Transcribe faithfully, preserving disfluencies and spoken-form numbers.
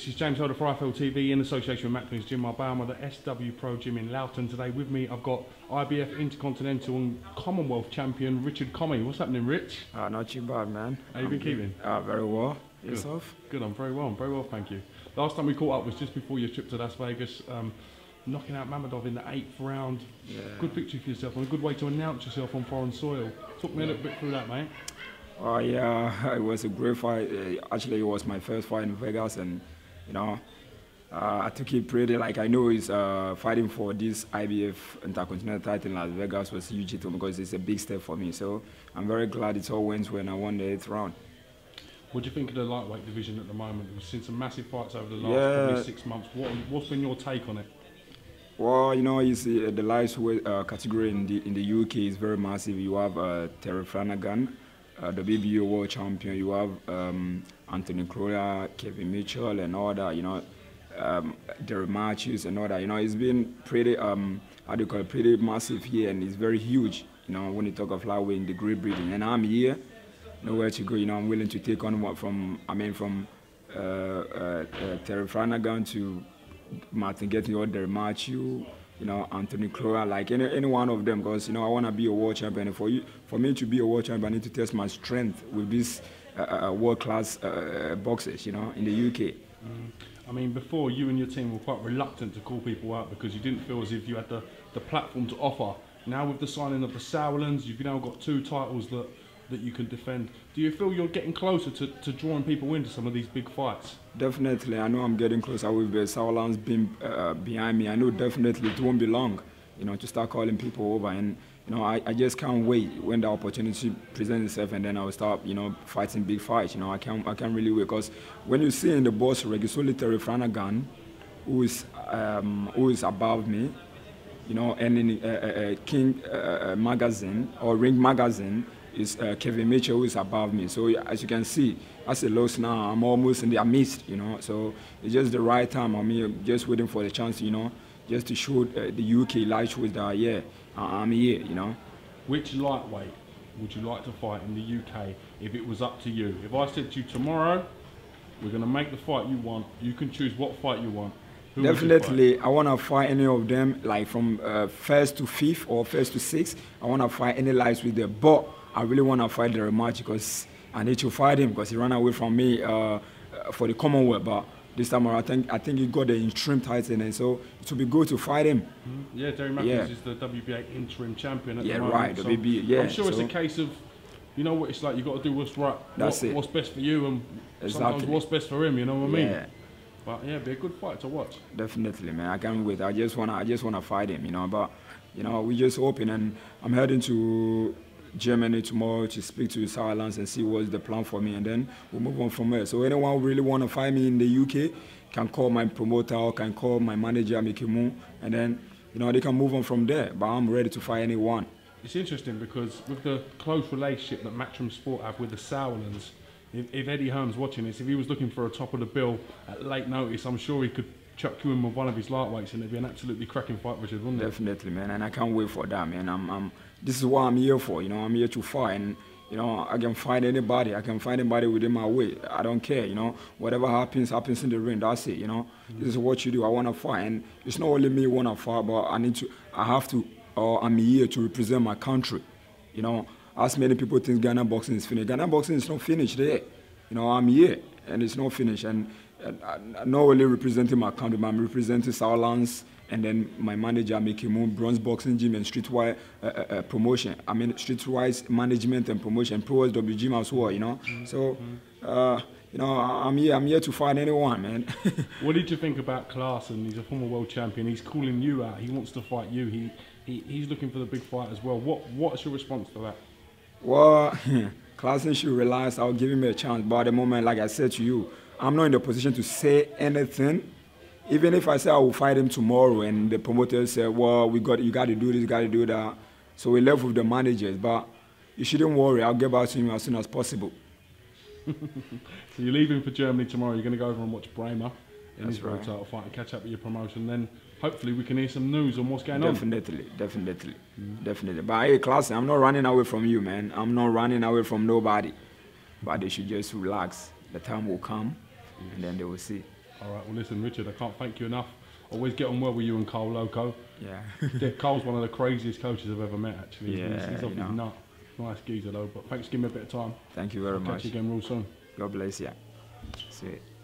This is James Holder for I F L T V in association with Macklins Gym Marbella, the S W Pro Gym in Loughton. Today with me I've got I B F Intercontinental and Commonwealth Champion Richard Comey. What's happening, Rich? Uh, not too bad, man. How you been keeping? Uh, very well. Good. Yourself? Good, I'm very well, I'm very well, thank you. Last time we caught up was just before your trip to Las Vegas, um, knocking out Mammadov in the eighth round. Yeah. Good victory for yourself and a good way to announce yourself on foreign soil. Talk me a little bit through that, mate. Oh, yeah, it was a great fight. Uh, actually, it was my first fight in Vegas, and, you know, uh, I took it pretty, like, I know it's uh, fighting for this I B F Intercontinental title in Las Vegas was huge to me because it's a big step for me. So I'm very glad it all went when I won the eighth round. What do you think of the lightweight division at the moment? We've seen some massive fights over the last Yeah. probably six months. What, what's been your take on it? Well, you know, you see, uh, the lightweight uh, category in the in the U K is very massive. You have uh, Terry Flanagan, uh, the W B O world champion. You have um, Anthony Crolla, Kevin Mitchell, and all that. You know, um, Derek Matthews and all that. You know, it's been pretty, um, how do you call it, pretty massive here, and it's very huge. You know, when you talk of lightweight in the Great Britain, and I'm here, nowhere to go. You know, I'm willing to take on what from, I mean, from uh, uh, uh, Terry Flanagan to Martin getting all the Matthew, you know, Anthony Crolla, like any, any one of them, because, you know, I want to be a world champion. And for you, for me to be a world champion, I need to test my strength with these uh, uh, world-class uh, boxers, you know, in the U K. Mm. I mean, before, you and your team were quite reluctant to call people out because you didn't feel as if you had the, the platform to offer. Now with the signing of the Sauerlands, you've now got two titles that, that you can defend. Do you feel you're getting closer to, to drawing people into some of these big fights? Definitely, I know I'm getting closer with the Sauerlands being uh, behind me. I know definitely it won't be long, you know, to start calling people over. And, you know, I, I just can't wait when the opportunity presents itself, and then I'll start, you know, fighting big fights. You know, I can't, I can't really wait, because when you see in the boss ring, it's only Terry Flanagan who is, um, who is above me, you know, and in uh, uh, King uh, Magazine or Ring Magazine, is uh, Kevin Mitchell, who is above me. So as you can see, as a loss now, I'm almost in the midst, you know. So it's just the right time. I'm here just waiting for the chance, you know, just to show uh, the U K lightweight that, yeah, I'm here, you know. Which lightweight would you like to fight in the U K if it was up to you? If I said to you tomorrow, we're going to make the fight you want, you can choose what fight you want. Who Definitely, I want to fight any of them, like from uh, first to fifth or first to sixth. I want to fight any lightweight there, but I really want to fight the rematch because I need to fight him because he ran away from me uh, for the Commonwealth. But this time around, I think I think he got the interim title, and so it would be good to fight him. Mm-hmm. Yeah, Derek Matthews yeah. is the W B A interim champion at yeah, the moment. right, so W B A. Yeah, I'm sure so it's a case of, you know what it's like. You got to do what's right. That's what, it. What's best for you, and exactly. sometimes what's best for him. You know what I mean? Yeah. But yeah, it'd be a good fight to watch. Definitely, man. I can't wait. I just wanna, I just wanna fight him, you know. But you know, we just hoping, and I'm heading to Germany tomorrow to speak to the Sauerlands and see what's the plan for me, and then we'll move on from there. So anyone who really want to fight me in the U K can call my promoter or can call my manager, Mickey Moon, and then, you know, they can move on from there. But I'm ready to fight anyone. It's interesting because with the close relationship that Matchroom Sport have with the Sauerlands, if, if Eddie Hearn's watching this, if he was looking for a top of the bill at late notice, I'm sure he could chuck you in with one of his lightweights, and it'd be an absolutely cracking fight, Richard, wouldn't it? Definitely, man, and I can't wait for that, man. I'm, I'm, this is what I'm here for, you know. I'm here to fight, and you know, I can fight anybody. I can fight anybody within my way. I don't care, you know. Whatever happens, happens in the ring. That's it, you know. Mm-hmm. This is what you do. I want to fight, and it's not only me who want to fight, but I need to. I have to. Or uh, I'm here to represent my country, you know. As many people think Ghana boxing is finished. Ghana boxing is not finished there. You know, I'm here, and it's not finished. And, and I'm not only representing my country, but I'm representing Sauerlands, and then my manager, Mickey Moon, Bronze Boxing Gym, and Streetwise uh, uh, Promotion. I mean, Streetwise Management and Promotion, Pro S W Gym as well, you know. Mm-hmm. So, uh, you know, I'm here, I'm here to fight anyone, man. What did you think about Klaasen? He's a former world champion. He's calling you out. He wants to fight you. He, he He's looking for the big fight as well. What What's your response to that? Well, Klaasen should realize I'll give him a chance. But at the moment, like I said to you, I'm not in the position to say anything. Even if I say I will fight him tomorrow and the promoters say, well, we got, you got to do this, you got to do that. So we left with the managers. But you shouldn't worry. I'll get back to him as soon as possible. So you're leaving for Germany tomorrow. You're going to go over and watch Bramer in That's his world right. title fight and catch up with your promotion. Then hopefully we can hear some news on what's going on. Definitely, definitely, mm. definitely. But hey, Klaasen, I'm not running away from you, man. I'm not running away from nobody. But they should just relax. The time will come, mm. and then they will see. All right. Well, listen, Richard, I can't thank you enough. Always get on well with you and Cole Loco. Yeah. Yeah, Cole's one of the craziest coaches I've ever met, actually. Yeah, he's, he's you off know. his nut. Nice geezer, though. But thanks for giving me a bit of time. Thank you very I'll much. catch you again real soon. God bless you. See you.